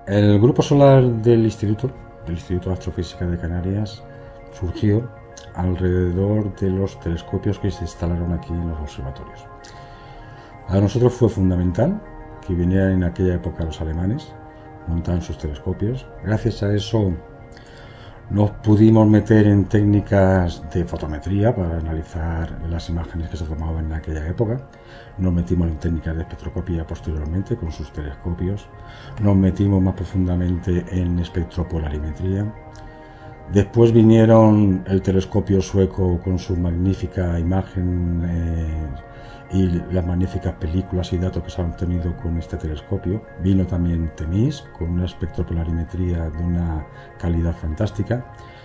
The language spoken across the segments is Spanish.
El grupo solar del Instituto de Astrofísica de Canarias, surgió alrededor de los telescopios que se instalaron aquí en los observatorios. A nosotros fue fundamental que vinieran en aquella época los alemanes, montaban sus telescopios. Gracias a eso nos pudimos meter en técnicas de fotometría para analizar las imágenes que se tomaban en aquella época. Nos metimos en técnicas de espectroscopía posteriormente con sus telescopios. Nos metimos más profundamente en espectropolarimetría. Después vinieron el telescopio sueco con su magnífica imagen y las magníficas películas y datos que se han obtenido con este telescopio. Vino también TEMIS con una espectropolarimetría de una calidad fantástica.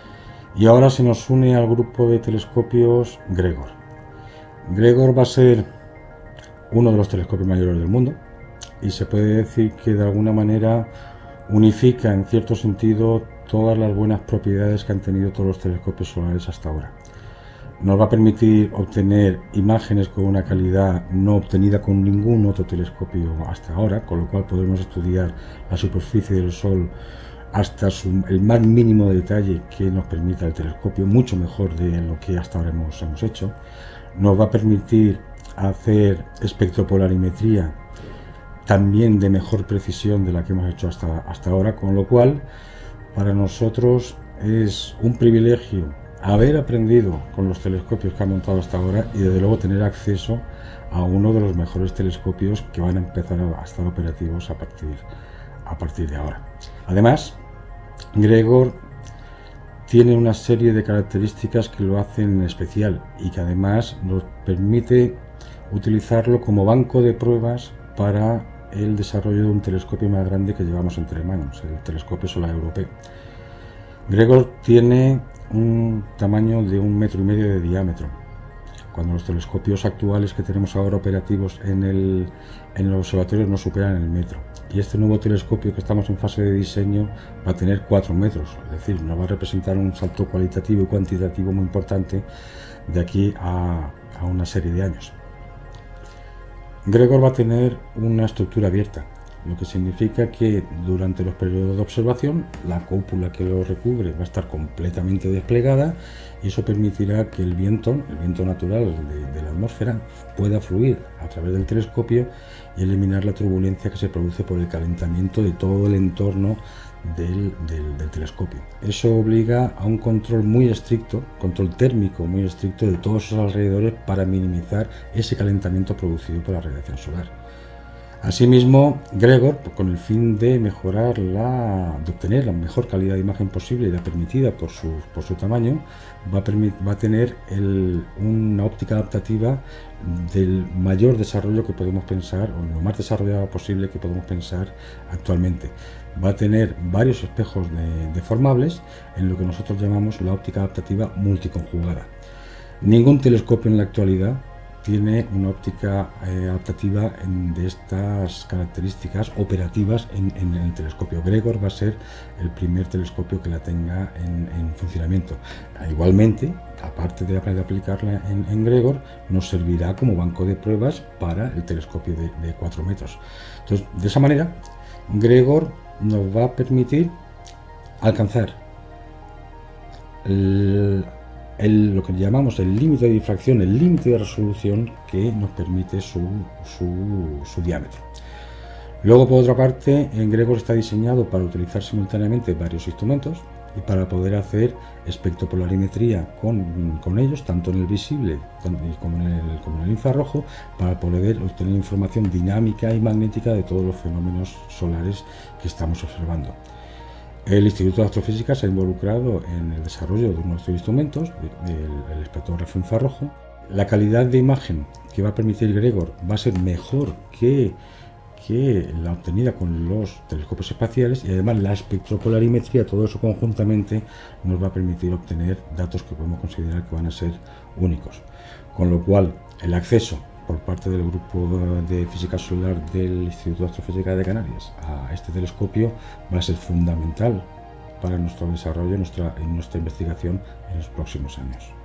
Y ahora se nos une al grupo de telescopios GREGOR. GREGOR va a ser uno de los telescopios mayores del mundo y se puede decir que de alguna manera unifica en cierto sentido todas las buenas propiedades que han tenido todos los telescopios solares hasta ahora. Nos va a permitir obtener imágenes con una calidad no obtenida con ningún otro telescopio hasta ahora, con lo cual podremos estudiar la superficie del Sol hasta el más mínimo detalle que nos permita el telescopio, mucho mejor de lo que hasta ahora hemos hecho. Nos va a permitir hacer espectropolarimetría también de mejor precisión de la que hemos hecho hasta ahora, con lo cual para nosotros es un privilegio haber aprendido con los telescopios que han montado hasta ahora y desde luego tener acceso a uno de los mejores telescopios que van a empezar a estar operativos a partir de ahora. Además, GREGOR tiene una serie de características que lo hacen especial y que además nos permite utilizarlo como banco de pruebas para el desarrollo de un telescopio más grande que llevamos entre manos, el telescopio solar europeo. GREGOR tiene un tamaño de 1,5 metros de diámetro, cuando los telescopios actuales que tenemos ahora operativos en los observatorios no superan el metro. Y este nuevo telescopio que estamos en fase de diseño va a tener 4 metros, es decir, nos va a representar un salto cualitativo y cuantitativo muy importante de aquí a una serie de años. GREGOR va a tener una estructura abierta, lo que significa que durante los periodos de observación la cúpula que lo recubre va a estar completamente desplegada y eso permitirá que el viento natural de la atmósfera pueda fluir a través del telescopio y eliminar la turbulencia que se produce por el calentamiento de todo el entorno del telescopio. Eso obliga a un control muy estricto, control térmico muy estricto de todos sus alrededores para minimizar ese calentamiento producido por la radiación solar. Asimismo, GREGOR, con el fin de mejorar de obtener la mejor calidad de imagen posible y la permitida por su tamaño, va a tener una óptica adaptativa del mayor desarrollo que podemos pensar, o lo más desarrollado posible que podemos pensar actualmente. Va a tener varios espejos deformables en lo que nosotros llamamos la óptica adaptativa multiconjugada. Ningún telescopio en la actualidad tiene una óptica adaptativa de estas características operativas en el telescopio. GREGOR va a ser el primer telescopio que la tenga en funcionamiento. Igualmente, aparte de aplicarla en GREGOR, nos servirá como banco de pruebas para el telescopio de 4 metros. Entonces, de esa manera, GREGOR nos va a permitir alcanzar lo que llamamos el límite de difracción, el límite de resolución que nos permite su diámetro. Luego, por otra parte, GREGOR está diseñado para utilizar simultáneamente varios instrumentos y para poder hacer espectropolarimetría con ellos, tanto en el visible como en el infrarrojo, para poder obtener información dinámica y magnética de todos los fenómenos solares que estamos observando. El Instituto de Astrofísica se ha involucrado en el desarrollo de nuestros instrumentos, el espectrógrafo infrarrojo. La calidad de imagen que va a permitir GREGOR va a ser mejor que la obtenida con los telescopios espaciales y además la espectropolarimetría, todo eso conjuntamente nos va a permitir obtener datos que podemos considerar que van a ser únicos. Con lo cual, el acceso por parte del grupo de física solar del Instituto de Astrofísica de Canarias a este telescopio va a ser fundamental para nuestro desarrollo y nuestra investigación en los próximos años.